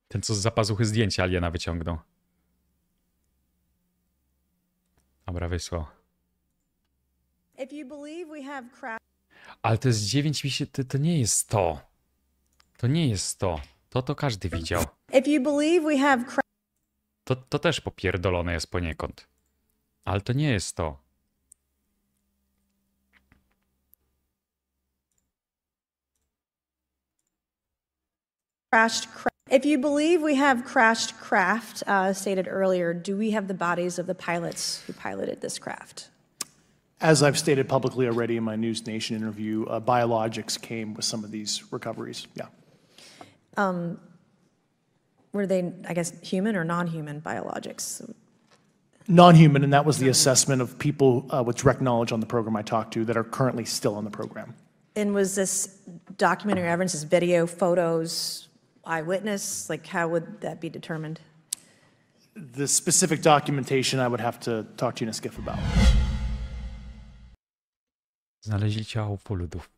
Ten, co z zapazuchy zdjęcia aliena wyciągnął. Dobra, wysłał. Ale to jest 9 to nie jest to. To nie jest to. To każdy widział. To też popierdolone jest poniekąd. Ale to nie jest to. If you believe we have crashed craft, stated earlier, do we have the bodies of the pilots who piloted this craft? As I've stated publicly already in my News Nation interview, biologics came with some of these recoveries. Yeah. Were they, I guess, human or non-human biologics? Non-human, and that was the assessment of people with direct knowledge on the program I talked to that are currently still on the program. And was this documentary evidence, this video, photos, eyewitness? Like, how would that be determined? The specific documentation I would have to talk to UNISCIF about. Znaleźli ciało ufoludów.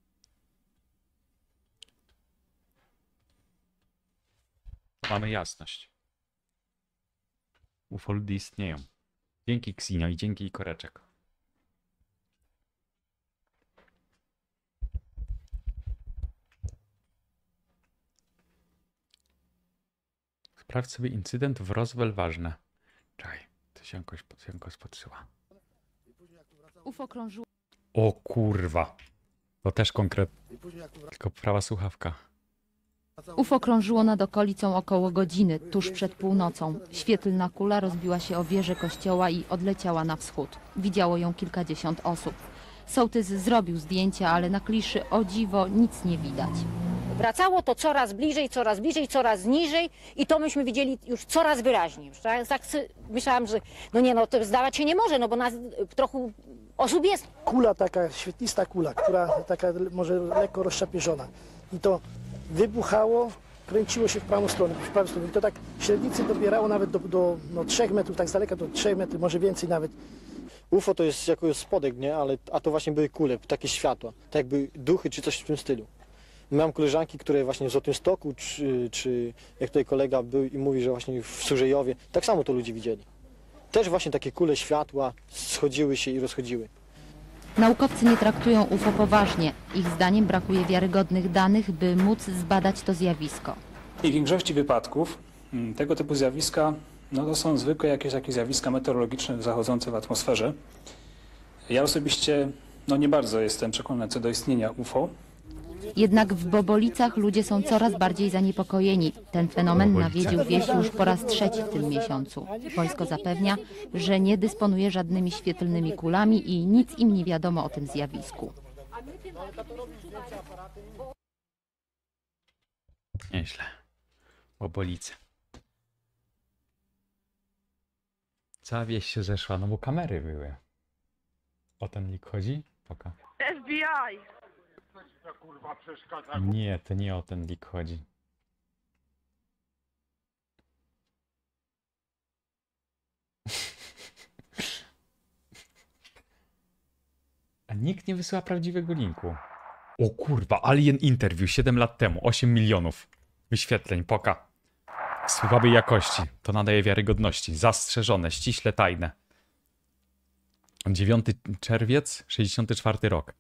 Mamy jasność. Ufoludy istnieją. Dzięki Xino i dzięki Koreczek. Sprawdź sobie incydent w Roswell ważne. Czekaj, to się jakoś podsyła. UFO krążyło. O kurwa. To też konkretnie. Tylko prawa słuchawka. UFO krążyło nad okolicą około godziny, tuż przed północą. Świetlna kula rozbiła się o wieżę kościoła i odleciała na wschód. Widziało ją kilkadziesiąt osób. Sołtys zrobił zdjęcia, ale na kliszy o dziwo nic nie widać. Wracało to coraz bliżej, coraz niżej i to myśmy widzieli już coraz wyraźniej. Już tak myślałam, że to zdawać się nie może, no bo nas trochę osób jest. Kula taka, świetlista kula, która taka może lekko rozszczapieżona. I to wybuchało, kręciło się w prawą stronę. I to tak średnicy dobierało nawet do 3 metrów, tak z daleka do 3 metrów, może więcej nawet. UFO to jest jako spodek, nie? A to właśnie były kule, takie światła, tak jakby duchy czy coś w tym stylu. Mam koleżanki, które właśnie w Złotymstoku, czy jak tutaj kolega był i mówi, że właśnie w Surzejowie, tak samo to ludzie widzieli. Też właśnie takie kule światła schodziły się i rozchodziły. Naukowcy nie traktują UFO poważnie. Ich zdaniem brakuje wiarygodnych danych, by móc zbadać to zjawisko. W większości wypadków tego typu zjawiska to są zwykłe jakieś zjawiska meteorologiczne zachodzące w atmosferze. Ja osobiście nie bardzo jestem przekonany co do istnienia UFO. Jednak w Bobolicach ludzie są coraz bardziej zaniepokojeni. Ten fenomen nawiedził wieś już po raz 3 w tym miesiącu. Wojsko zapewnia, że nie dysponuje żadnymi świetlnymi kulami i nic im nie wiadomo o tym zjawisku. Nieźle. Bobolice. Cała wieś się zeszła, no bo kamery były. O ten lik chodzi? Poka. FBI! Nie, to nie o ten lik chodzi. A nikt nie wysyła prawdziwego linku. O kurwa, Alien Interview 7 lat temu, 8 milionów wyświetleń, poka. Słabej jakości, to nadaje wiarygodności. Zastrzeżone, ściśle tajne. 9 czerwiec, 64 rok.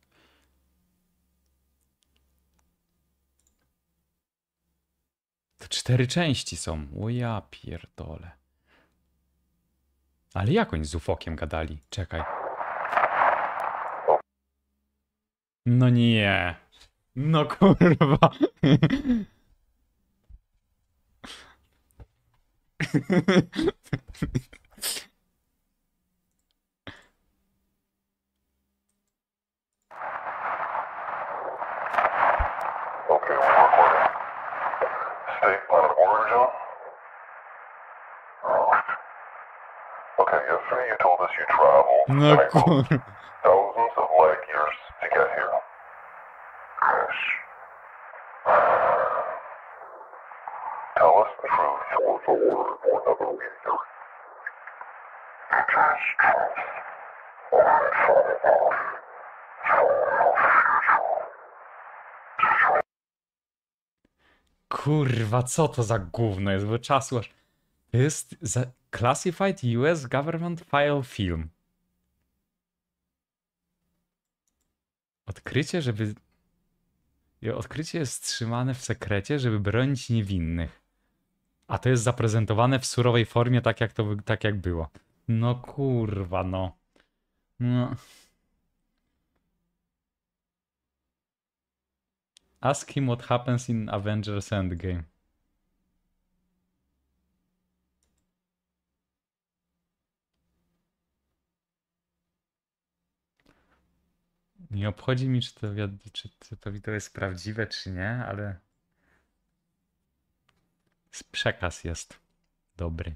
To 4 części są. O ja pierdolę. Ale jak oni z ufokiem gadali? Czekaj. No nie. No kurwa. Okay, we're recording. State plan of origin? Okay, yesterday you told us you traveled No kurwa. thousands of light years to get here. Crash. Tell us the truth or the word or another we hear. It is truth. Or fall off. Fall off future. Kurwa, co to za gówno jest, bo czasu aż... To jest Classified US Government File Film. Odkrycie jest wstrzymane w sekrecie, żeby bronić niewinnych. A to jest zaprezentowane w surowej formie, tak jak było. No kurwa, no. No. Ask him what happens in Avengers Endgame. Nie obchodzi mi, czy to wideo jest prawdziwe, czy nie, ale przekaz jest dobry.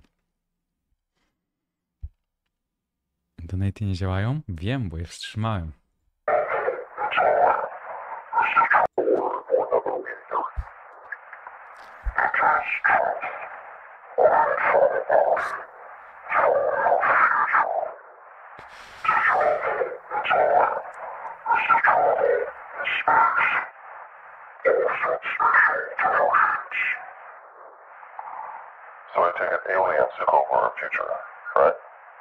Donaty nie działają? Wiem, bo je wstrzymałem. So I take it aliens took over our future, right?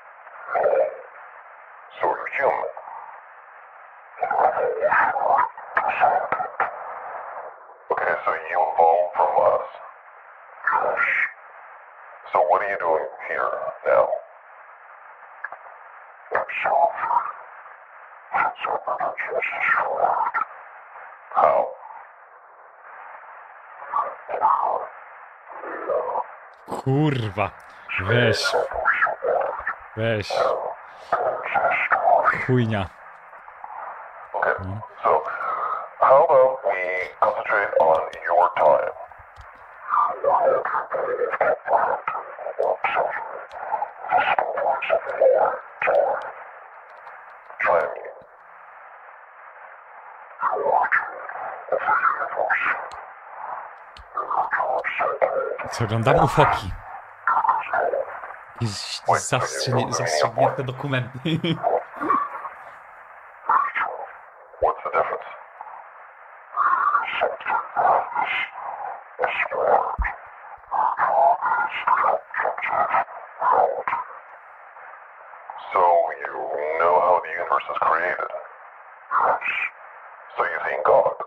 So you're human. Okay, so you evolved from us. So what are you doing here now? How? Kurwa. Weź. Chujnia. Okay, so how about we concentrate on your time? Try me. Co oglądam ufoki. I zastrzegnięte dokumenty. What's the difference? So you know how the universe is created? So you think God?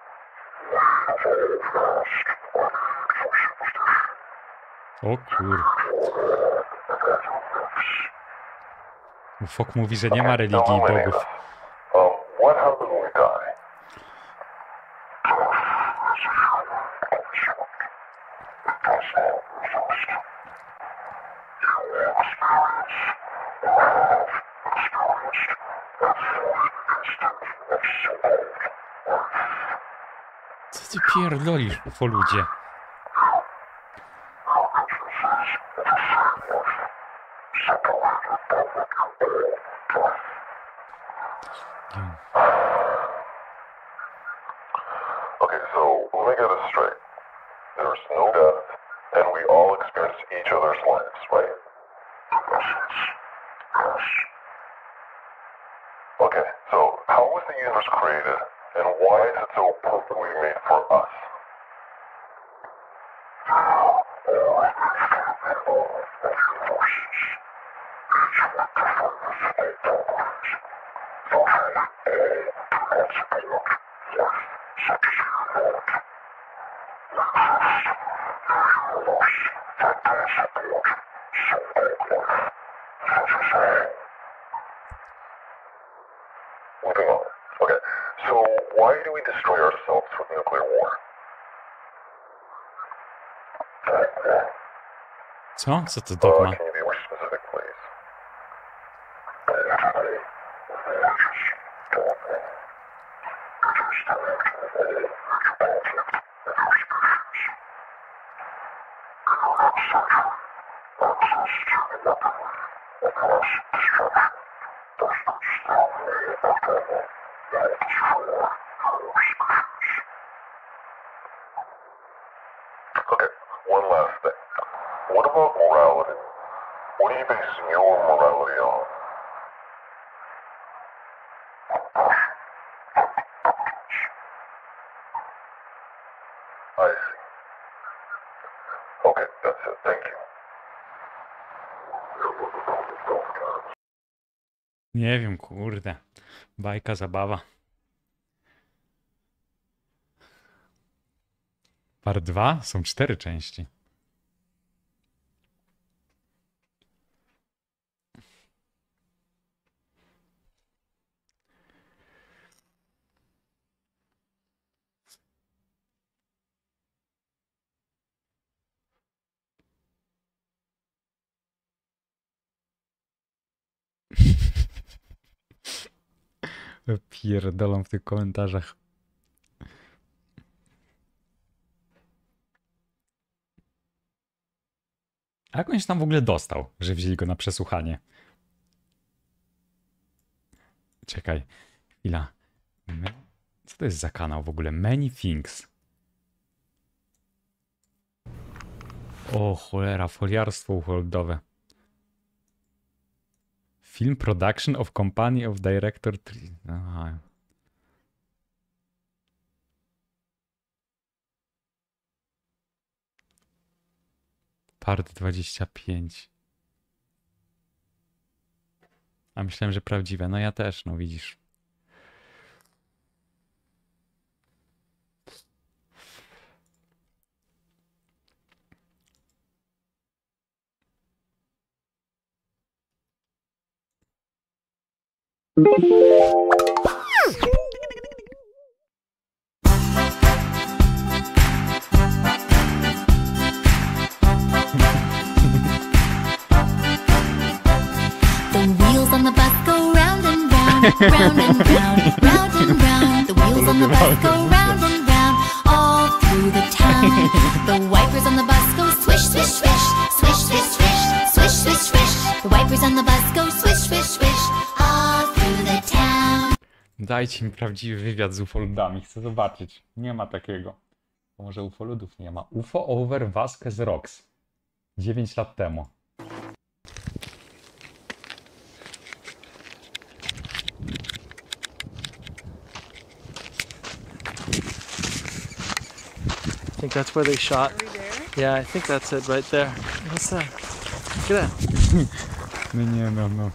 O kur... Ufok mówi, że nie ma religii i bogów. What happens when we die? Co ty pierdolisz, ufo ludzie? Okay, so let me get this straight. There's no death, and we all experience each other's lives, right? Okay, so how was the universe created, and why is it so perfectly made for us? Moving on. Okay, so why do we destroy ourselves with nuclear war? Co? Co to dogma? Can you be more specific, please? Okay, one last thing. What about morality? What are you basing your morality on? I see. Okay, that's it. Thank you. Nie wiem, kurde. Bajka, zabawa. Part 2? Są 4 części. Pierdolą w tych komentarzach. A jak on się tam w ogóle dostał, że wzięli go na przesłuchanie? Czekaj, chwila. Co to jest za kanał w ogóle? Many Things. O cholera, foliarstwo uholdowe. Film Production of Company of Director... Aha. Part 25. A myślałem, że prawdziwe. No ja też, no widzisz. The wheels on the bus go round and round, round and round, round and round. The wheels on the bus go round and round, all through the town. The wipers on the bus go swish, swish, swish, swish, swish, swish, swish, swish, swish. The wipers on the bus go swish, swish, swish, all through the town. Dajcie mi prawdziwy wywiad z ufoludami. Chcę zobaczyć. Nie ma takiego. Bo może ufoludów nie ma. UFO over Vasquez Rocks. 9 lat temu. I think that's where they shot. Yeah, I think that's it right there. What's that? Look at that. No nie, no, no.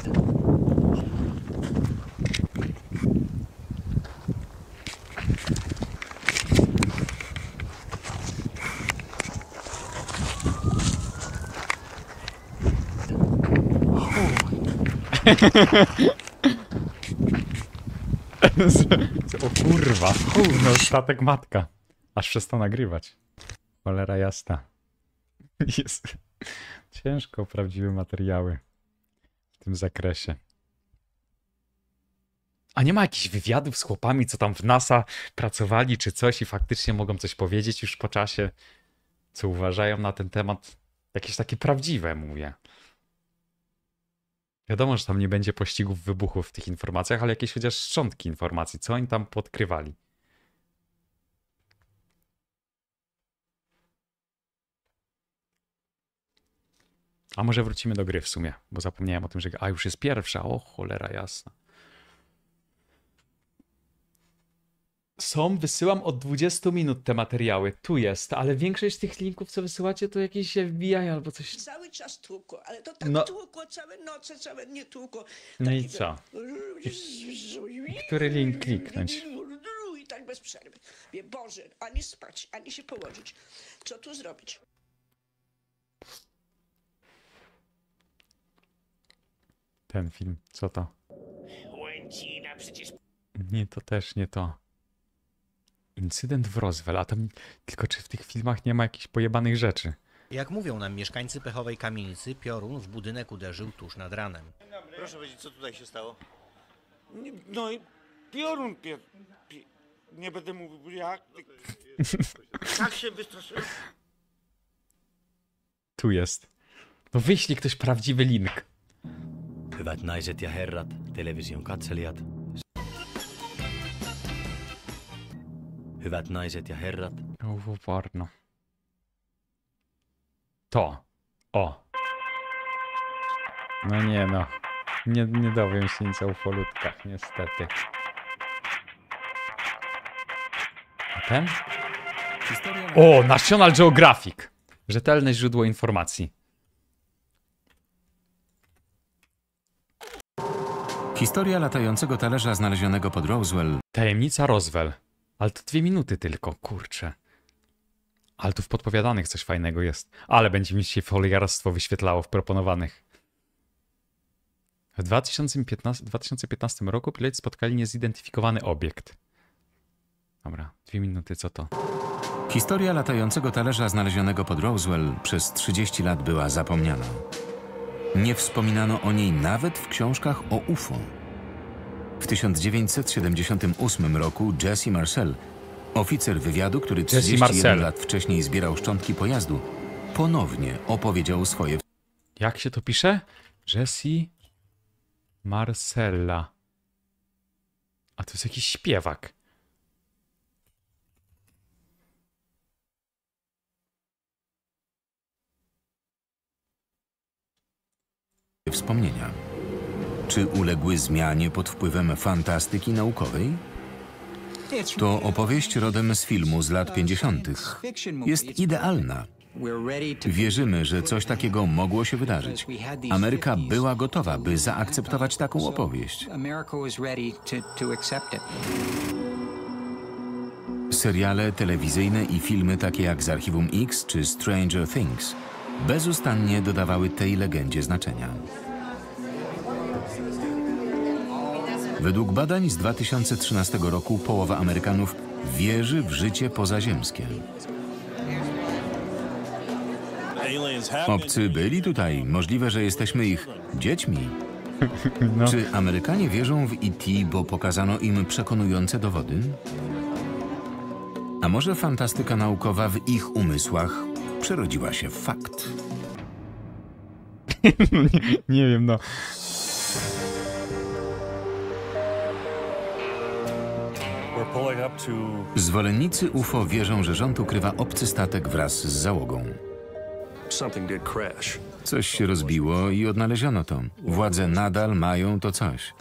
O kurwa, no statek matka. Aż przestał nagrywać. Cholera jasna. Jest ciężko o prawdziwe materiały w tym zakresie. A nie ma jakichś wywiadów z chłopami, co tam w NASA pracowali czy coś i faktycznie mogą coś powiedzieć już po czasie, co uważają na ten temat? Jakieś takie prawdziwe, mówię. Wiadomo, że tam nie będzie pościgów, wybuchów w tych informacjach, ale jakieś chociaż szczątki informacji, co oni tam podkrywali. A może wrócimy do gry w sumie, bo zapomniałem o tym, że... A już jest pierwsza, o cholera jasna. Wysyłam od 20 minut te materiały. Tu jest, ale większość tych linków, co wysyłacie, to jakieś FBI albo coś... Cały czas tłukło, ale to tak No. tłukło całe noce, całe nie tłukło. No i co? Który link kliknąć? I tak bez przerwy. Wie, Boże, ani spać, ani się położyć. Co tu zrobić? Ten film, co to? Łęcina, przecież... Nie, to też nie to. Incydent w Roswell, a tam... Tylko czy w tych filmach nie ma jakichś pojebanych rzeczy? Jak mówią nam mieszkańcy Pechowej Kamienicy, piorun w budynek uderzył tuż nad ranem. Proszę powiedzieć, co tutaj się stało? No i piorun nie będę mówił jak. Tak się wystraszyłem. Tu jest. No wyślij ktoś prawdziwy link. Hyvät naiset ja herrat, television katselijat. Hyvät naiset ja herrat. Porno. To. O. No nie no. Nie dowiem się nic o ufolutkach, niestety. A ten? O, National Geographic. Rzetelne źródło informacji. Historia latającego talerza znalezionego pod Roswell. Tajemnica Roswell. Ale to 2 minuty tylko, kurczę. Ale tu w podpowiadanych coś fajnego jest. Ale będzie mi się foliarstwo wyświetlało w proponowanych. W 2015 roku piloci spotkali niezidentyfikowany obiekt. Dobra, 2 minuty, co to? Historia latającego talerza znalezionego pod Roswell przez 30 lat była zapomniana. Nie wspominano o niej nawet w książkach o UFO. W 1978 roku Jesse Marcel, oficer wywiadu, który 31 lat wcześniej zbierał szczątki pojazdu, ponownie opowiedział swoje... Jak się to pisze? Jesse Marcella. A to jest jakiś śpiewak. Wspomnienia. Czy uległy zmianie pod wpływem fantastyki naukowej? To opowieść rodem z filmu z lat 50. Jest idealna. Wierzymy, że coś takiego mogło się wydarzyć. Ameryka była gotowa, by zaakceptować taką opowieść. Seriale telewizyjne i filmy takie jak z Archiwum X czy Stranger Things bezustannie dodawały tej legendzie znaczenia. Według badań z 2013 roku połowa Amerykanów wierzy w życie pozaziemskie. Obcy byli tutaj. Możliwe, że jesteśmy ich dziećmi. No. Czy Amerykanie wierzą w E.T., bo pokazano im przekonujące dowody? A może fantastyka naukowa w ich umysłach przerodziła się w fakt? Nie wiem, no. Zwolennicy UFO wierzą, że rząd ukrywa obcy statek wraz z załogą. Coś się rozbiło i odnaleziono to. Władze nadal mają to coś.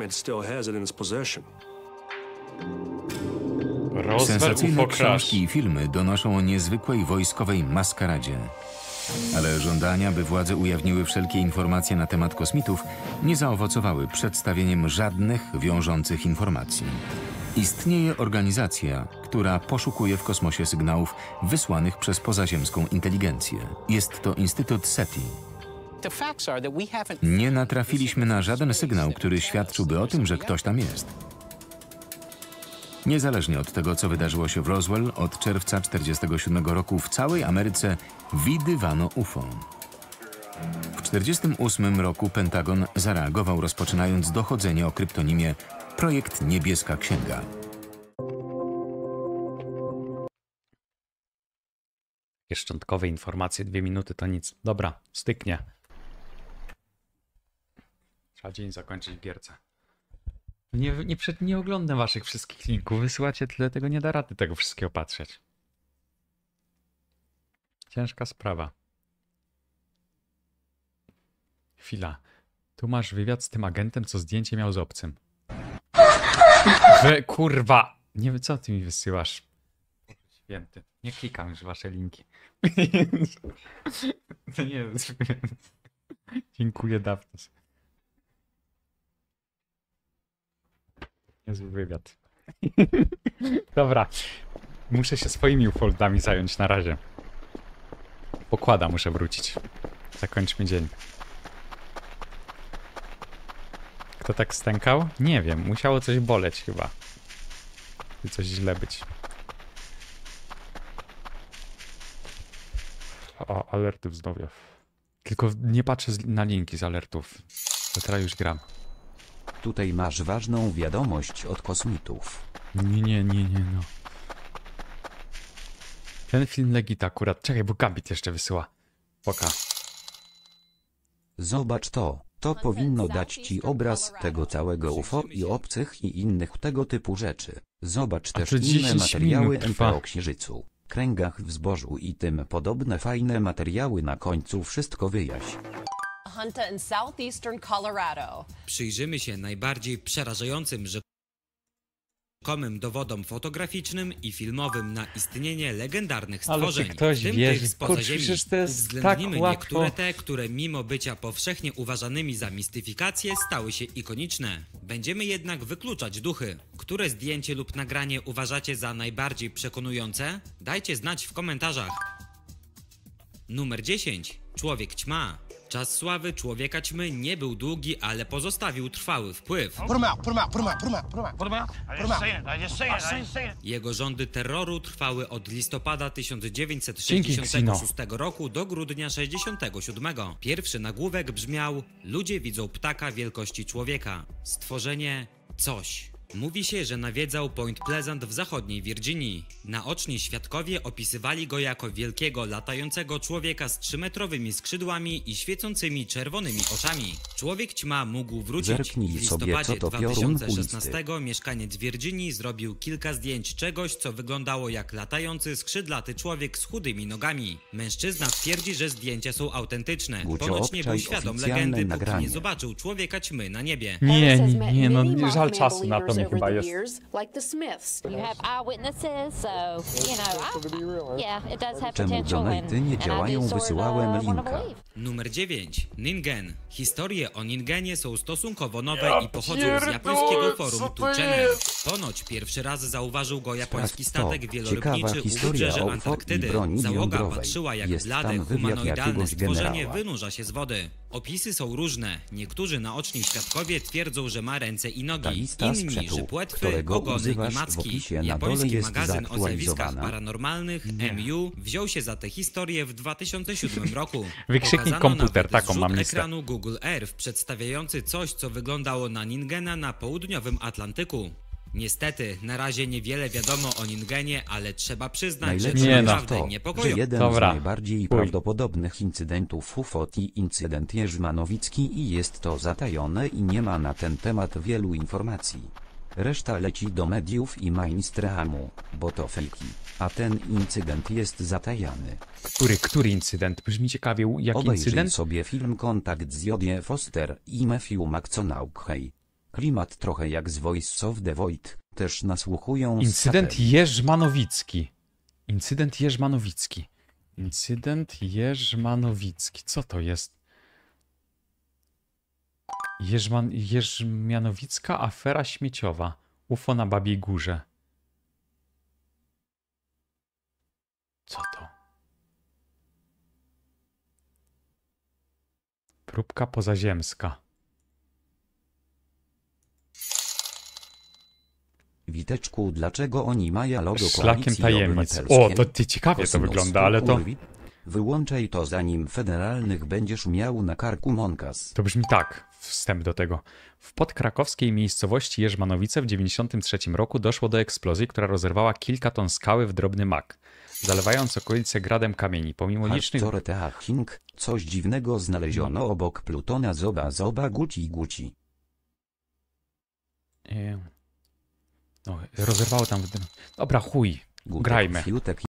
Sensacyjne książki i filmy donoszą o niezwykłej wojskowej maskaradzie. Ale żądania, by władze ujawniły wszelkie informacje na temat kosmitów, nie zaowocowały przedstawieniem żadnych wiążących informacji. Istnieje organizacja, która poszukuje w kosmosie sygnałów wysłanych przez pozaziemską inteligencję. Jest to Instytut SETI. Nie natrafiliśmy na żaden sygnał, który świadczyłby o tym, że ktoś tam jest. Niezależnie od tego, co wydarzyło się w Roswell, od czerwca 1947 roku w całej Ameryce widywano UFO. W 1948 roku Pentagon zareagował, rozpoczynając dochodzenie o kryptonimie Projekt Niebieska Księga. Takie szczątkowe informacje, 2 minuty to nic. Dobra, styknie. Trzeba dzień zakończyć w gierce. Nie oglądam waszych wszystkich linków. Wysyłacie tyle, tego nie da rady tego wszystkiego patrzeć. Ciężka sprawa. Chwila. Tu masz wywiad z tym agentem, co zdjęcie miał z obcym. Kurwa! Nie wiem, co ty mi wysyłasz. Święty. Nie klikam już w wasze linki. To nie jest. Dziękuję, Dafnis. Niezły wywiad. Dobra. Muszę się swoimi ufoldami zająć na razie. Pokłada muszę wrócić. Zakończmy dzień. Kto tak stękał? Nie wiem. Musiało coś boleć chyba. I coś źle być. O, alerty wznowia. Tylko nie patrzę na linki z alertów. To teraz już gram. Tutaj masz ważną wiadomość od kosmitów. Nie, no. Ten film Legit akurat. Czekaj, bo Gambit jeszcze wysyła. Poka. Zobacz to. To powinno dać ci obraz tego całego UFO i obcych i innych tego typu rzeczy. Zobacz też inne materiały MPO o Księżycu, kręgach w zbożu i tym podobne fajne materiały. Na końcu wszystko wyjaśń. Hunter in southeastern Colorado. Przyjrzymy się najbardziej przerażającym rzekomym dowodom fotograficznym i filmowym na istnienie legendarnych Ale stworzeń. czy ktoś w tym wierzy? tych spoza Kurczę, ziemi. przecież to jest Uwzględnimy tak łatwo. niektóre te, które mimo bycia powszechnie uważanymi za mistyfikacje stały się ikoniczne. Będziemy jednak wykluczać duchy. Które zdjęcie lub nagranie uważacie za najbardziej przekonujące? Dajcie znać w komentarzach. Numer 10. Człowiek ćma. Czas sławy Człowieka Ćmy nie był długi, ale pozostawił trwały wpływ. Jego rządy terroru trwały od listopada 1966 roku do grudnia 1967. Pierwszy nagłówek brzmiał: ludzie widzą ptaka wielkości człowieka. Stworzenie coś. Mówi się, że nawiedzał Point Pleasant w zachodniej Virginii. Naoczni świadkowie opisywali go jako wielkiego, latającego człowieka z 3-metrowymi skrzydłami i świecącymi czerwonymi oczami. Człowiek Ćma mógł wrócić. Zerknij W sobie, listopadzie co to piorun 2016 mieszkaniec Virginii zrobił kilka zdjęć czegoś, co wyglądało jak latający, skrzydlaty człowiek z chudymi nogami. Mężczyzna twierdzi, że zdjęcia są autentyczne. Gucio, Ponoć nie był obczaj świadom oficjalne legendy, póki nagranie. nie zobaczył Człowieka Ćmy na niebie. Nie, no żal czasu na to mi chyba jest. Czemu donaty nie działają? Wysyłałem linka. Numer 9. Ningen. Historie o Ningenie są stosunkowo nowe i pochodzą z japońskiego forum Tuchenen. Ponoć pierwszy raz zauważył go japoński statek wielorybniczy u wybrzeży Antarktydy. Załoga patrzyła, jak blade, humanoidalne stworzenie wynurza się z wody. Opisy są różne. Niektórzy naoczni świadkowie twierdzą, że ma ręce i nogi. Inni, że płetwy, ogony i macki. Japoński magazyn o zjawiskach paranormalnych, MU, wziął się za tę historię w 2007 roku. Wykrzyknik komputer, taką mam listę. Ekranu Google Earth przedstawiający coś, co wyglądało na Ningena na południowym Atlantyku. Niestety, na razie niewiele wiadomo o Ningenie, ale trzeba przyznać, że to naprawdę że niepokojące. jeden z najbardziej prawdopodobnych incydentów UFO to incydent Jerzmanowicki i jest to zatajone i nie ma na ten temat wielu informacji. Reszta leci do mediów i mainstreamu, bo to fejki, a ten incydent jest zatajany. Który incydent? Brzmi ciekawie, jaki Obejrzyj incydent? sobie film Kontakt z Jodie Foster i Matthew McConaughey. Klimat trochę jak z Voice of the Void, też nasłuchują Incydent Jerzmanowicki. Incydent Jerzmanowicki. Incydent Jerzmanowicki. Co to jest? Jerzmanowicka afera śmieciowa. UFO na Babiej Górze. Co to? Próbka pozaziemska. Witeczku, dlaczego oni mają logo Szlakiem Koalicji tajemnic. Obywatelskiej? O, to ciekawie to wygląda, ale to... Wyłączaj to, zanim federalnych będziesz miał na karku Monkas. To brzmi tak, wstęp do tego. W podkrakowskiej miejscowości Jerzmanowice w 1993 roku doszło do eksplozji, która rozerwała kilka ton skały w drobny mak, zalewając okolice gradem kamieni. Pomimo licznych... Coś dziwnego znaleziono obok Plutona. Zoba guci. No, rozerwało tam... Dobra, chuj, grajmy.